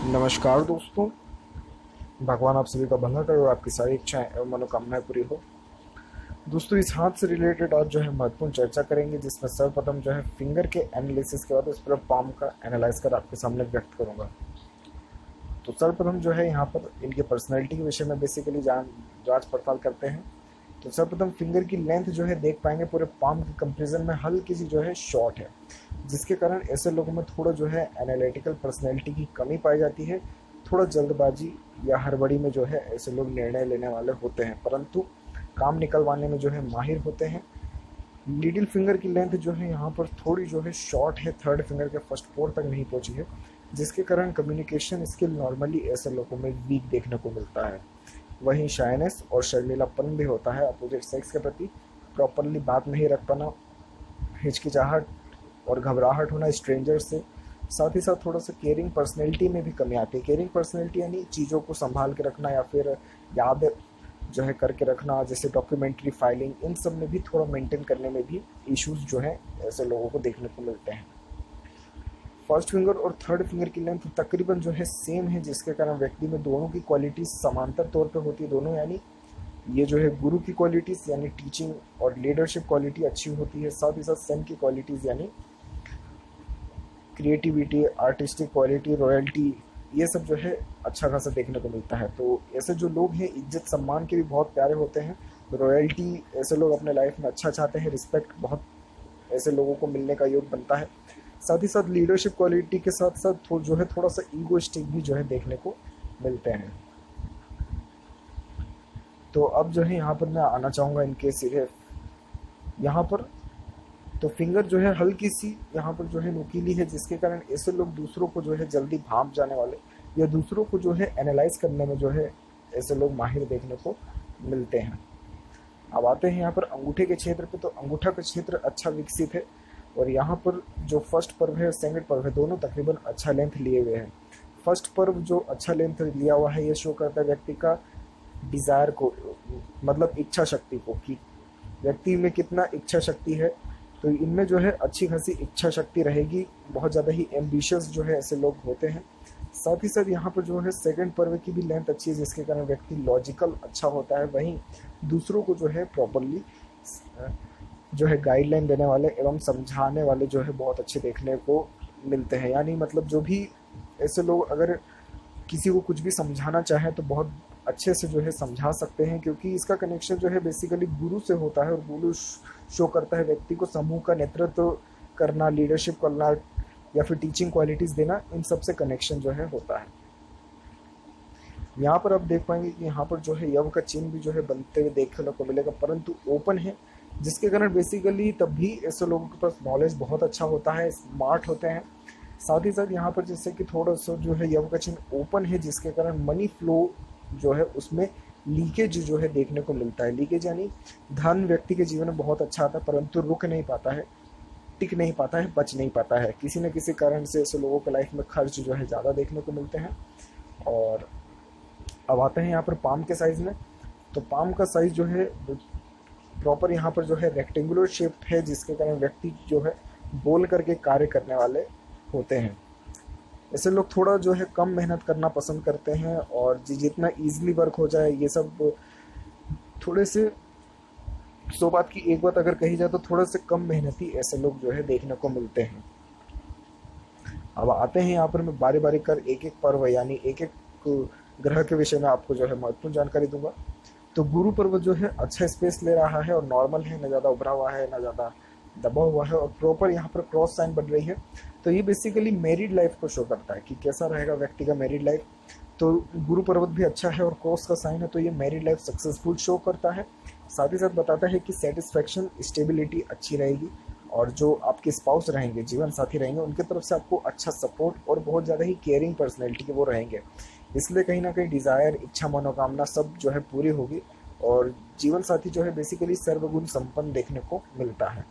नमस्कार दोस्तों। भगवान आप सभी का भला करे और आपकी सारी इच्छाएं एवं मनोकामनाएं पूरी हो। दोस्तों, इस हाथ से रिलेटेड आज जो है महत्वपूर्ण चर्चा करेंगे, जिसमें सर्वप्रथम जो है फिंगर के एनालिसिस के बाद उस पर पाम का एनालाइज कर आपके सामने व्यक्त करूंगा। तो सर्वप्रथम जो है यहाँ पर इनके पर्सनैलिटी के विषय में बेसिकली जांच पड़ताल करते हैं। तो सर्वप्रथम फिंगर की लेंथ जो है देख पाएंगे पूरे पाम के कंपेरिजन में हल्की सी जो है शॉर्ट है, जिसके कारण ऐसे लोगों में थोड़ा जो है एनालिटिकल पर्सनैलिटी की कमी पाई जाती है। थोड़ा जल्दबाजी या हड़बड़ी में जो है ऐसे लोग निर्णय लेने वाले होते हैं, परंतु काम निकलवाने में जो है माहिर होते हैं। लिटिल फिंगर की लेंथ जो है यहाँ पर थोड़ी जो है शॉर्ट है, थर्ड फिंगर के फर्स्ट फोर तक नहीं पहुँची है, जिसके कारण कम्युनिकेशन स्किल नॉर्मली ऐसे लोगों में वीक देखने को मिलता है। वहीं शाइनेस और शर्मीलापन भी होता है अपोजिट सेक्स के प्रति, प्रॉपरली बात नहीं रख पाना, हिचकिचाहट और घबराहट होना स्ट्रेंजर से। साथ ही साथ थोड़ा सा केयरिंग पर्सनैलिटी में भी कमी आती है। केयरिंग पर्सनैलिटी यानी चीज़ों को संभाल के रखना या फिर याद जो है करके रखना, जैसे डॉक्यूमेंट्री फाइलिंग, इन सब में भी थोड़ा मेंटेन करने में भी इश्यूज जो है ऐसे लोगों को देखने को मिलते हैं। फर्स्ट फिंगर और थर्ड फिंगर की लेंथ तकरीबन जो है सेम है, जिसके कारण व्यक्ति में दोनों की क्वालिटीज समांतर तौर पे होती है। दोनों यानी ये जो है गुरु की क्वालिटीज यानी टीचिंग और लीडरशिप क्वालिटी अच्छी होती है। साथ ही साथ सन की क्वालिटीज यानी क्रिएटिविटी, आर्टिस्टिक क्वालिटी, रॉयल्टी, ये सब जो है अच्छा खासा देखने को मिलता है। तो ऐसे जो लोग हैं इज्जत सम्मान के भी बहुत प्यारे होते हैं। रॉयल्टी, ऐसे लोग अपने लाइफ में अच्छा चाहते हैं, रिस्पेक्ट बहुत ऐसे लोगों को मिलने का योग बनता है। साथ ही साथ लीडरशिप क्वालिटी के साथ साथ जो है थोड़ा सा ईगोइस्टिक भी जो है देखने को मिलते हैं। तो अब जो है यहाँ पर मैं आना चाहूँगा इनके सीधे यहाँ पर। तो फिंगर जो है हल्की सी यहाँ पर जो है नुकीली है, जिसके कारण ऐसे लोग दूसरों को जो है जल्दी भांप जाने वाले या दूसरों को जो है एनालाइज करने में जो है ऐसे लोग माहिर देखने को मिलते हैं। अब आते हैं यहाँ पर अंगूठे के क्षेत्र पे। तो अंगूठा का क्षेत्र अच्छा विकसित है और यहाँ पर जो फर्स्ट पर्व है और सेकंड पर्व है दोनों तकरीबन अच्छा लेंथ लिए हुए हैं। फर्स्ट पर्व जो अच्छा लेंथ लिया हुआ है ये शो करता है व्यक्ति का डिज़ायर को, मतलब इच्छा शक्ति को, कि व्यक्ति में कितना इच्छा शक्ति है। तो इनमें जो है अच्छी खासी इच्छा शक्ति रहेगी, बहुत ज़्यादा ही एम्बिशियस जो है ऐसे लोग होते हैं। साथ ही साथ यहाँ पर जो है सेकंड पर्व की भी लेंथ अच्छी है, जिसके कारण व्यक्ति लॉजिकल अच्छा होता है। वहीं दूसरों को जो है प्रॉपरली जो है गाइडलाइन देने वाले एवं समझाने वाले जो है बहुत अच्छे देखने को मिलते हैं। यानी मतलब जो भी ऐसे लोग अगर किसी को कुछ भी समझाना चाहें तो बहुत अच्छे से जो है समझा सकते हैं, क्योंकि इसका कनेक्शन जो है बेसिकली गुरु से होता है और गुरु शो करता है व्यक्ति को समूह का नेतृत्व करना, लीडरशिप करना या फिर टीचिंग क्वालिटीज़ देना, इन सब से कनेक्शन जो है होता है। यहाँ पर आप देख पाएंगे कि यहाँ पर जो है यव का चिन्ह भी जो है बनते हुए देखने को मिलेगा, परंतु ओपन है, जिसके कारण बेसिकली तब भी ऐसे लोगों के पास नॉलेज बहुत अच्छा होता है, स्मार्ट होते हैं। साथ ही साथ यहाँ पर जैसे कि थोड़ा सा जो है यव का चिन्ह ओपन है, जिसके कारण मनी फ्लो जो है उसमें लीकेज जो है देखने को मिलता है। लीकेज यानी धन व्यक्ति के जीवन में बहुत अच्छा आता है, परंतु रुक नहीं पाता है, टिक नहीं पाता है, बच नहीं पाता है। किसी न किसी कारण से ऐसे लोगों के लाइफ में खर्च जो है ज़्यादा देखने को मिलते हैं। और अब आते हैं यहाँ पर पाम के साइज़ में। तो पाम का साइज़ जो है प्रॉपर यहाँ पर जो है रेक्टेंगुलर शेप है, जिसके कारण व्यक्ति जो है बोल करके कार्य करने वाले होते हैं। ऐसे लोग थोड़ा जो है कम मेहनत करना पसंद करते हैं और जितना ईजिली वर्क हो जाए ये सब थोड़े से, सो बात की एक बात अगर कही जाए तो थोड़े से कम मेहनती ऐसे लोग जो है देखने को मिलते हैं। अब आते हैं यहाँ पर मैं बारी बारी कर एक एक पर्व यानी एक एक ग्रह के विषय में आपको जो है महत्वपूर्ण जानकारी दूंगा। तो गुरु पर्व जो है अच्छा स्पेस ले रहा है और नॉर्मल है, ना ज़्यादा उभरा हुआ है ना ज़्यादा दबा हुआ है, और प्रॉपर यहाँ पर क्रॉस साइन बन रही है। तो ये बेसिकली मैरिड लाइफ को शो करता है कि कैसा रहेगा व्यक्ति का मैरिड लाइफ। तो गुरु पर्वत भी अच्छा है और क्रॉस का साइन है, तो ये मैरिड लाइफ सक्सेसफुल शो करता है। साथ ही साथ बताता है कि सेटिस्फैक्शन, स्टेबिलिटी अच्छी रहेगी और जो आपके स्पाउस रहेंगे, जीवन साथी रहेंगे, उनके तरफ से आपको अच्छा सपोर्ट और बहुत ज़्यादा ही केयरिंग पर्सनैलिटी के वो रहेंगे। इसलिए कहीं ना कहीं डिज़ायर, इच्छा, मनोकामना सब जो है पूरी होगी और जीवन साथी जो है बेसिकली सर्वगुण संपन्न देखने को मिलता है।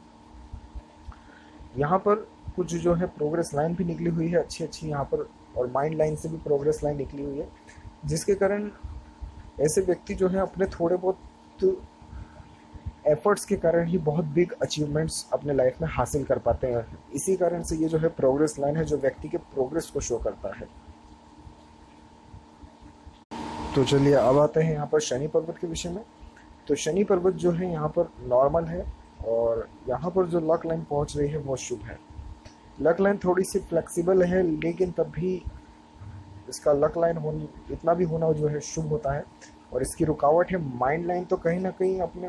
यहाँ पर कुछ जो है प्रोग्रेस लाइन भी निकली हुई है अच्छी अच्छी यहाँ पर, और माइंड लाइन से भी प्रोग्रेस लाइन निकली हुई है, जिसके कारण ऐसे व्यक्ति जो है अपने थोड़े बहुत एफर्ट्स के कारण ही बहुत बिग अचीवमेंट्स अपने लाइफ में हासिल कर पाते हैं। इसी कारण से ये जो है प्रोग्रेस लाइन है जो व्यक्ति के प्रोग्रेस को शो करता है। तो चलिए अब आते हैं यहाँ पर शनि पर्वत के विषय में। तो शनि पर्वत जो है यहाँ पर नॉर्मल है, और यहाँ पर जो लक लाइन पहुँच रही है वो शुभ है। लक लाइन थोड़ी सी फ्लेक्सिबल है, लेकिन तब भी इसका लक लाइन होने इतना भी होना जो है शुभ होता है। और इसकी रुकावट है माइंड लाइन, तो कहीं ना कहीं अपने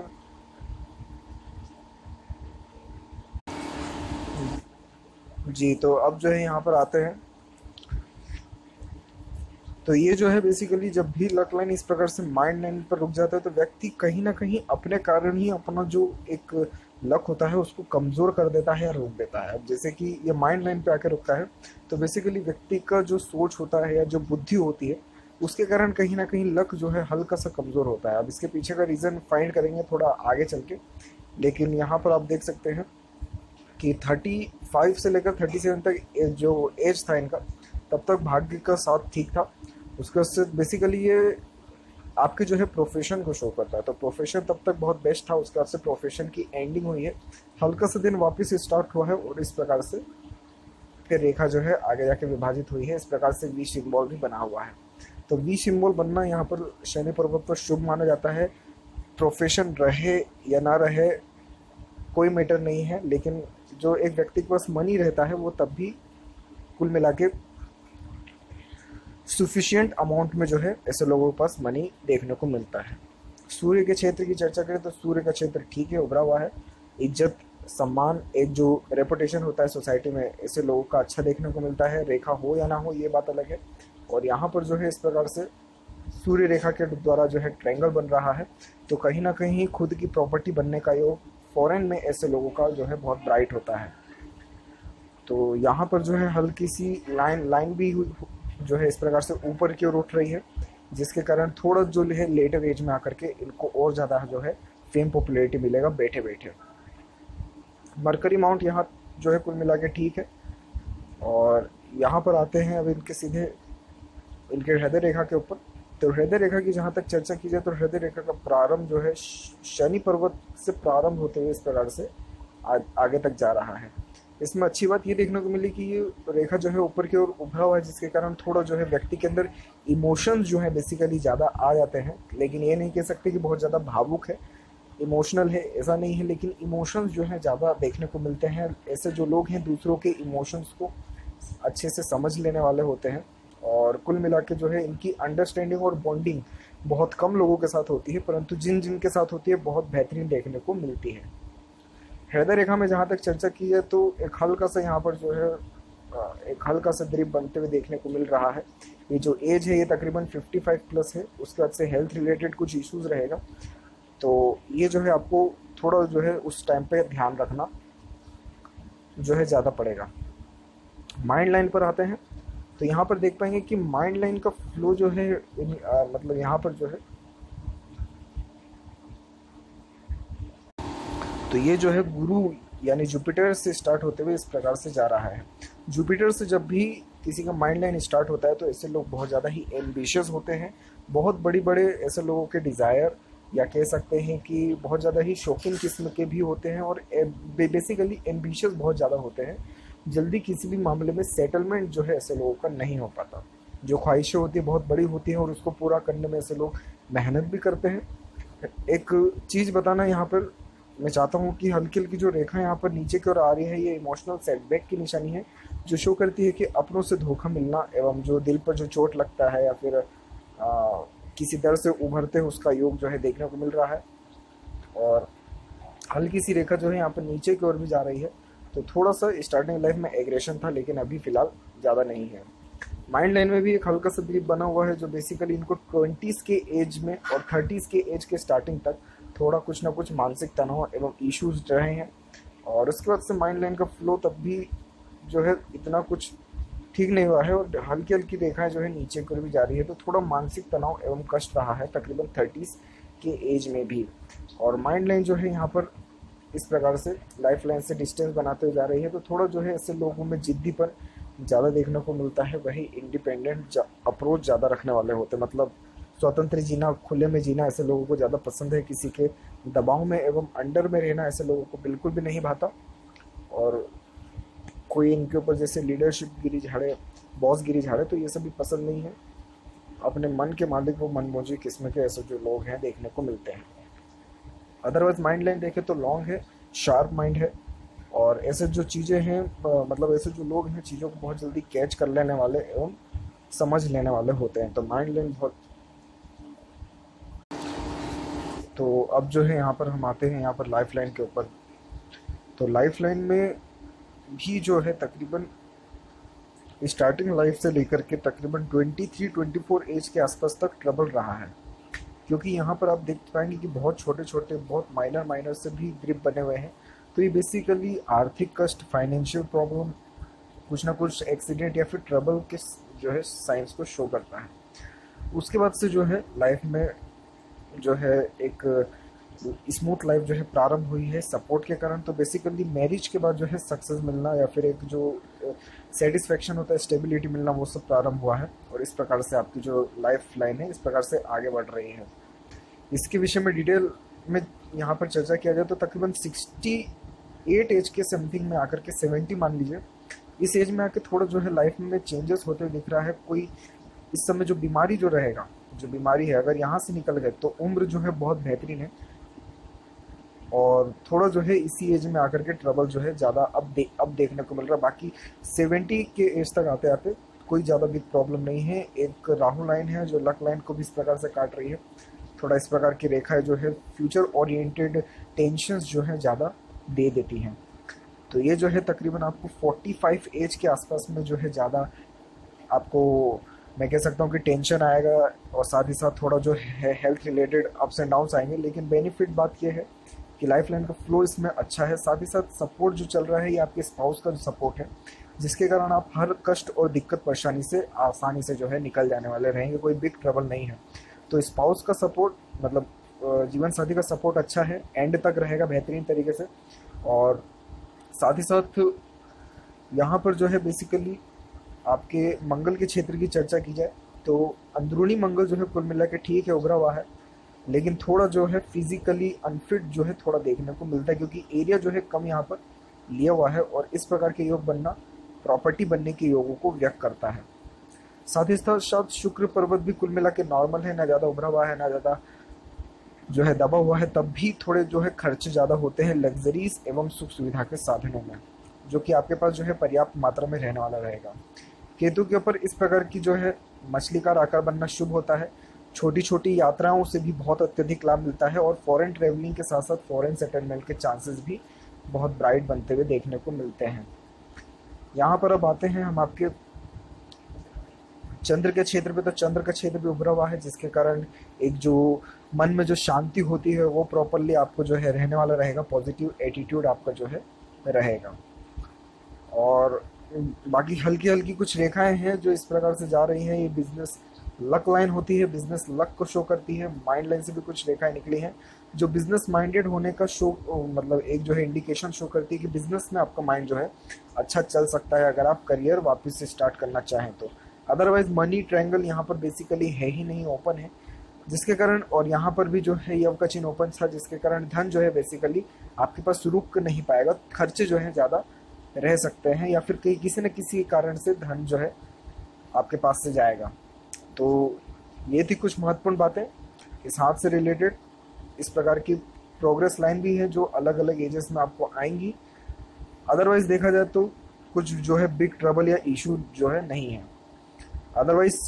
जी। तो अब जो है यहाँ पर आते हैं, तो ये जो है बेसिकली जब भी लक लाइन इस प्रकार से माइंड लाइन पर रुक जाता है तो व्यक्ति कहीं ना कहीं अपने कारण ही अपना जो एक लक होता है उसको कमज़ोर कर देता है या रोक देता है। अब जैसे कि ये माइंड लाइन पे आके रुकता है, तो बेसिकली व्यक्ति का जो सोच होता है या जो बुद्धि होती है उसके कारण कहीं ना कहीं लक जो है हल्का सा कमज़ोर होता है। अब इसके पीछे का रीज़न फाइंड करेंगे थोड़ा आगे चल के, लेकिन यहाँ पर आप देख सकते हैं कि 35 से लेकर 37 तक जो एज था इनका, तब तक भाग्य का साथ ठीक था। उसके से बेसिकली ये आपके जो है प्रोफेशन को शो करता है, तो प्रोफेशन तब तक बहुत बेस्ट था। उसके बाद से प्रोफेशन की एंडिंग हुई है, हल्का सा दिन वापस स्टार्ट हुआ है, और इस प्रकार से फिर रेखा जो है आगे जाके विभाजित हुई है। इस प्रकार से वी सिंबल भी बना हुआ है। तो वी सिंबल बनना यहाँ पर शनि पर्वत पर शुभ माना जाता है। प्रोफेशन रहे या ना रहे कोई मैटर नहीं है, लेकिन जो एक व्यक्ति के पास मनी रहता है वो तब भी कुल मिला के सफिशिएंट अमाउंट में जो है ऐसे लोगों के पास मनी देखने को मिलता है। सूर्य के क्षेत्र की चर्चा करें तो सूर्य का क्षेत्र ठीक है, उभरा हुआ है। इज्जत, सम्मान, एक जो रेपुटेशन होता है सोसाइटी में, ऐसे लोगों का अच्छा देखने को मिलता है। रेखा हो या ना हो ये बात अलग है। और यहाँ पर जो है इस प्रकार से सूर्य रेखा के द्वारा जो है ट्रायंगल बन रहा है, तो कहीं ना कहीं खुद की प्रॉपर्टी बनने का योग फॉरेन में ऐसे लोगों का जो है बहुत ब्राइट होता है। तो यहाँ पर जो है हल्की सी लाइन भी जो है इस प्रकार से ऊपर की ओर उठ रही है, जिसके कारण थोड़ा जो है लेटर एज में आकर के इनको और ज़्यादा जो है फेम पॉपुलैरिटी मिलेगा बैठे बैठे। मरकरी माउंट यहाँ जो है कुल मिला के ठीक है। और यहाँ पर आते हैं अब इनके सीधे इनके हृदय रेखा के ऊपर। तो हृदय रेखा की जहाँ तक चर्चा की जाए तो हृदय रेखा का प्रारंभ जो है शनि पर्वत से प्रारंभ होते हुए इस प्रकार से आगे तक जा रहा है। इसमें अच्छी बात ये देखने को मिली कि ये रेखा जो है ऊपर की ओर उभरा हुआ है, जिसके कारण थोड़ा जो है व्यक्ति के अंदर इमोशंस जो है बेसिकली ज़्यादा आ जाते हैं। लेकिन ये नहीं कह सकते कि बहुत ज़्यादा भावुक है, इमोशनल है, ऐसा नहीं है, लेकिन इमोशंस जो है ज़्यादा देखने को मिलते हैं। ऐसे जो लोग हैं दूसरों के इमोशंस को अच्छे से समझ लेने वाले होते हैं, और कुल मिला के जो है इनकी अंडरस्टैंडिंग और बॉन्डिंग बहुत कम लोगों के साथ होती है, परंतु जिन जिन के साथ होती है बहुत बेहतरीन देखने को मिलती है। हृदय रेखा में जहाँ तक चर्चा की है तो एक हल्का सा यहाँ पर जो है एक हल्का सा द्रीप बनते हुए देखने को मिल रहा है। ये जो एज है ये तकरीबन 55 प्लस है। उसके बाद से हेल्थ रिलेटेड कुछ इश्यूज रहेगा, तो ये जो है आपको थोड़ा जो है उस टाइम पे ध्यान रखना जो है ज़्यादा पड़ेगा। माइंड लाइन पर आते हैं, तो यहाँ पर देख पाएंगे कि माइंड लाइन का फ्लो जो है मतलब यहाँ पर जो है, तो ये जो है गुरु यानी जुपिटर से स्टार्ट होते हुए इस प्रकार से जा रहा है। जुपिटर से जब भी किसी का माइंड लाइन स्टार्ट होता है तो ऐसे लोग बहुत ज़्यादा ही एम्बिशियस होते हैं। बहुत बड़े बड़े ऐसे लोगों के डिज़ायर या कह सकते हैं कि बहुत ज़्यादा ही शौकीन किस्म के भी होते हैं, और बेसिकली एम्बिशियस बहुत ज़्यादा होते हैं। जल्दी किसी भी मामले में सेटलमेंट जो है ऐसे लोगों का नहीं हो पाता। जो ख्वाहिशें होती है बहुत बड़ी होती हैं, और उसको पूरा करने में ऐसे लोग मेहनत भी करते हैं। एक चीज़ बताना यहाँ पर मैं चाहता हूँ कि हल्की हल्की जो रेखा यहाँ पर नीचे की ओर आ रही है ये इमोशनल सेटबैक की निशानी है, जो शो करती है कि अपनों से धोखा मिलना एवं जो दिल पर जो चोट लगता है या फिर किसी डर से उभरते हैं उसका योग जो है देखने को मिल रहा है। और हल्की सी रेखा जो है यहाँ पर नीचे की ओर भी जा रही है, तो थोड़ा सा स्टार्टिंग लाइफ में एग्रेशन था, लेकिन अभी फ़िलहाल ज़्यादा नहीं है। माइंड लाइन में भी एक हल्का सा द्वीप बना हुआ है, जो बेसिकली इनको 20s के एज में और 30s के एज के स्टार्टिंग तक थोड़ा कुछ ना कुछ मानसिक तनाव एवं इश्यूज रहे हैं। और उसके बाद से माइंड लाइन का फ्लो तब भी जो है इतना कुछ ठीक नहीं हुआ है, और हल्की हल्की रेखाएं जो है नीचे की ओर भी जा रही है, तो थोड़ा मानसिक तनाव एवं कष्ट रहा है तकरीबन 30s के एज में भी। और माइंड लाइन जो है यहाँ पर इस प्रकार से लाइफ लाइन से डिस्टेंस बनाते हुए जा रही है, तो थोड़ा जो है ऐसे लोगों में जिद्दीपन ज़्यादा देखने को मिलता है। वही इंडिपेंडेंट अप्रोच ज़्यादा रखने वाले होते हैं, मतलब स्वतंत्र जीना, खुले में जीना ऐसे लोगों को ज़्यादा पसंद है। किसी के दबाव में एवं अंडर में रहना ऐसे लोगों को बिल्कुल भी नहीं भाता, और कोई इनके ऊपर जैसे लीडरशिप गिरी झाड़े, बॉस गिरी झाड़े, तो ये सब भी पसंद नहीं है। अपने मन के मालिक वो मनमोजी किस्म के ऐसे जो लोग हैं देखने को मिलते हैं। अदरवाइज माइंड लाइन देखें तो लॉन्ग है, शार्प माइंड है, और ऐसे जो चीज़ें हैं मतलब ऐसे जो लोग हैं चीज़ों को बहुत जल्दी कैच कर लेने वाले एवं समझ लेने वाले होते हैं। तो माइंड लाइन बहुत। तो अब जो है यहाँ पर हम आते हैं यहाँ पर लाइफ लाइन के ऊपर। तो लाइफ लाइन में भी जो है तकरीबन स्टार्टिंग लाइफ से लेकर के तकरीबन 23-24 एज के आसपास तक ट्रबल रहा है, क्योंकि यहाँ पर आप देख पाएंगे कि बहुत छोटे छोटे बहुत माइनर से भी ग्रिप बने हुए हैं। तो ये बेसिकली आर्थिक कष्ट, फाइनेंशियल प्रॉब्लम, कुछ ना कुछ एक्सीडेंट या फिर ट्रबल के जो है साइंस को शो करता है। उसके बाद से जो है लाइफ में जो है एक स्मूथ लाइफ जो है प्रारंभ हुई है सपोर्ट के कारण। तो बेसिकली मैरिज के बाद जो है सक्सेस मिलना या फिर एक जो सेटिस्फेक्शन होता है, स्टेबिलिटी मिलना, वो सब प्रारंभ हुआ है। और इस प्रकार से आपकी जो लाइफ लाइन है इस प्रकार से आगे बढ़ रही है। इसके विषय में डिटेल में यहाँ पर चर्चा किया जाए तो तकरीबन 68 एज के समथिंग में आकर के 70 मान लीजिए, इस एज में आके थोड़ा जो है लाइफ में चेंजेस होते हुए दिख रहा है। कोई इस समय जो बीमारी जो रहेगा, जो बीमारी है अगर यहाँ से निकल गए तो उम्र जो है बहुत बेहतरीन है। और थोड़ा जो है इसी एज में आकर के ट्रबल जो है ज़्यादा अब देखने को मिल रहा है। बाकी 70 के एज तक आते आते कोई ज़्यादा बिग प्रॉब्लम नहीं है। एक राहु लाइन है जो लक लाइन को भी इस प्रकार से काट रही है। थोड़ा इस प्रकार की रेखाएं जो है फ्यूचर ओरिएंटेड टेंशन्स जो है ज़्यादा दे देती हैं। तो ये जो है तकरीबन आपको 45 एज के आसपास में जो है ज़्यादा आपको मैं कह सकता हूँ कि टेंशन आएगा, और साथ ही साथ थोड़ा जो है health related ups and downs आएंगे। लेकिन बेनिफिट बात यह है कि लाइफ लाइन का फ्लो इसमें अच्छा है। साथ ही साथ सपोर्ट जो चल रहा है ये आपके स्पाउस का जो सपोर्ट है, जिसके कारण आप हर कष्ट और दिक्कत परेशानी से आसानी से जो है निकल जाने वाले रहेंगे। कोई बिग ट्रबल नहीं है। तो स्पाउस का सपोर्ट मतलब जीवन साथी का सपोर्ट अच्छा है, एंड तक रहेगा बेहतरीन तरीके से। और साथ ही साथ यहाँ पर जो है बेसिकली आपके मंगल के क्षेत्र की चर्चा की जाए तो अंदरूनी मंगल जो है कुल मिला के ठीक है, उभरा हुआ है, लेकिन थोड़ा जो है फिजिकली अनफिट जो है थोड़ा देखने को मिलता है, क्योंकि एरिया जो है कम यहाँ पर लिया हुआ है। और इस प्रकार के योग बनना प्रॉपर्टी बनने के योगों को व्यक्त करता है। साथ ही साथ शुक्र पर्वत भी कुल मिला के नॉर्मल है, ना ज़्यादा उभरा हुआ है ना ज़्यादा जो है दबा हुआ है। तब भी थोड़े जो है खर्चे ज़्यादा होते हैं लग्जरीज एवं सुख सुविधा के साधनों में, जो कि आपके पास जो है पर्याप्त मात्रा में रहने वाला रहेगा। केतु के ऊपर इस प्रकार की जो है मछली का आकार बनना शुभ होता है। छोटी छोटी यात्राओं से भी बहुत अत्यधिक लाभ मिलता है, और फॉरेन ट्रेवलिंग के साथ साथ फॉरेन सेटलमेंट के चांसेस भी बहुत ब्राइट बनते हुए देखने को मिलते हैं। यहाँ पर अब आते हैं हम आपके चंद्र के क्षेत्र पे। तो चंद्र का क्षेत्र भी उभरा हुआ है, जिसके कारण एक जो मन में जो शांति होती है वो प्रॉपरली आपको जो है रहने वाला रहेगा। पॉजिटिव एटीट्यूड आपका जो है रहेगा। और बाकी हल्की हल्की कुछ रेखाएं हैं जो इस प्रकार से जा रही हैं। ये बिजनेस लक लाइन होती है, बिजनेस लक को शो करती है। माइंड लाइन से भी कुछ रेखाएं निकली हैं जो बिजनेस माइंडेड होने का शो मतलब एक जो है इंडिकेशन शो करती है कि बिजनेस में आपका माइंड जो है अच्छा चल सकता है अगर आप करियर वापस से स्टार्ट करना चाहें तो। अदरवाइज मनी ट्रायंगल यहाँ पर बेसिकली है ही नहीं, ओपन है, जिसके कारण, और यहाँ पर भी जो है यव का चिन्ह ओपन था, जिसके कारण धन जो है बेसिकली आपके पास रुक नहीं पाएगा। खर्चे जो है ज़्यादा रह सकते हैं, या फिर कहीं किसी न किसी कारण से धन जो है आपके पास से जाएगा। तो ये थी कुछ महत्वपूर्ण बातें इस हाथ से रिलेटेड। इस प्रकार की प्रोग्रेस लाइन भी है जो अलग अलग एजेस में आपको आएंगी। अदरवाइज देखा जाए तो कुछ जो है बिग ट्रबल या इशू जो है नहीं है। अदरवाइज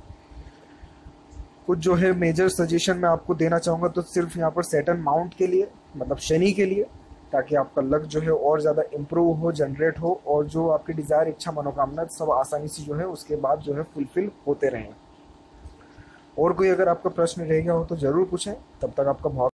कुछ जो है मेजर सजेशन मैं आपको देना चाहूँगा तो सिर्फ यहाँ पर सैटर्न माउंट के लिए, मतलब शनि के लिए, ताकि आपका लक जो है और ज़्यादा इम्प्रूव हो, जनरेट हो, और जो आपकी डिज़ायर, इच्छा, मनोकामना सब आसानी से जो है उसके बाद जो है फुलफिल होते रहें। और कोई अगर आपका प्रश्न रह गया हो तो ज़रूर पूछें। तब तक आपका बहुत